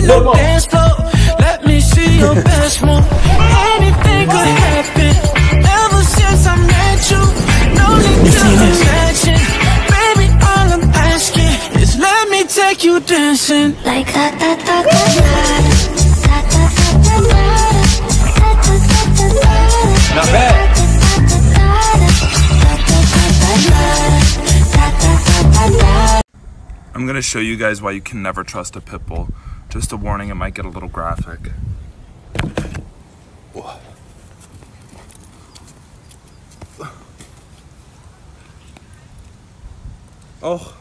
the dance floor. Let me see your best move. Anything could happen. Ever since I met you, no need to imagine. Baby, all I'm asking is let me take you dancing. Like da da da da da. Not bad. I'm gonna show you guys why you can never trust a pit bull. Just a warning, it might get a little graphic. Oh.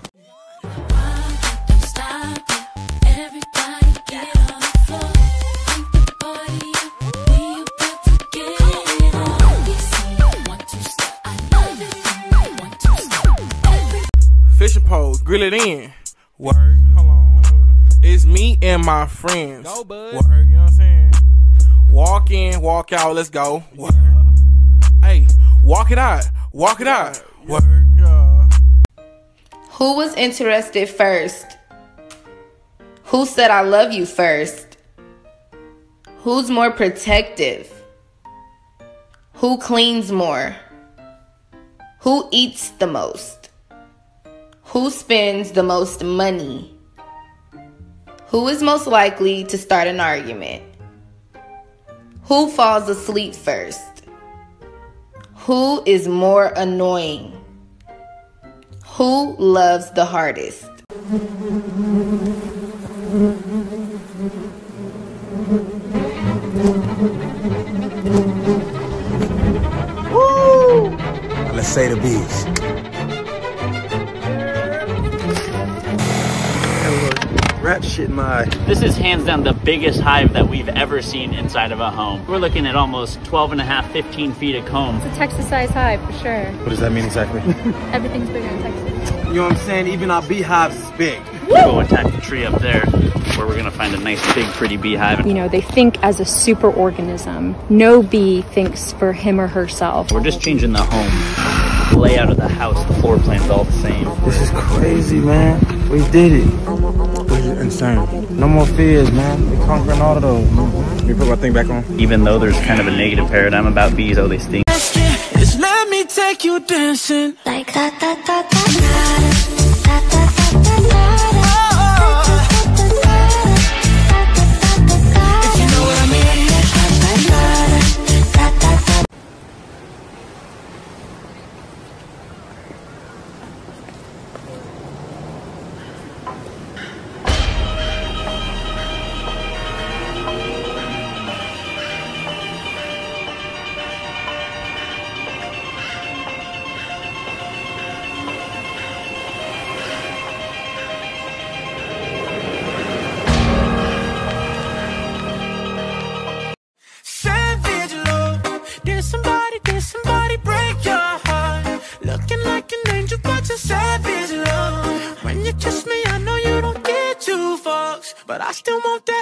Fishing pole, grill it in. Work, hold on. It's me and my friends. Go, bud. Work, you know what I'm saying? Walk in, walk out, let's go. Work. Hey, walk it out, walk it out. Work, Who was interested first? Who said I love you first? Who's more protective? Who cleans more? Who eats the most? Who spends the most money? Who is most likely to start an argument? Who falls asleep first? Who is more annoying? Who loves the hardest? Woo! Let's say the bees. Rat shit in my eye. This is hands down the biggest hive that we've ever seen inside of a home. We're looking at almost 12 and a half, 15 feet of comb. It's a Texas-sized hive for sure. What does that mean exactly? Everything's bigger in Texas. You know what I'm saying? Even our beehives is big. We'll go attack the tree up there where we're gonna find a nice big pretty beehive. You know, they think as a super organism. No bee thinks for him or herself. We're just changing the home. The layout of the house, the floor plan's all the same. This is crazy, man. We did it. This is insane. No more fears, man. We're conquering all of those. Let me put my thing back on. Even though there's kind of a negative paradigm about bees, oh, they stink. Is let me take you dancing. Like da da da da da da da da da. If you know what I mean. Did somebody break your heart? Looking like an angel, but you're savage love. When you kiss me, I know you don't get two fucks, but I still want that.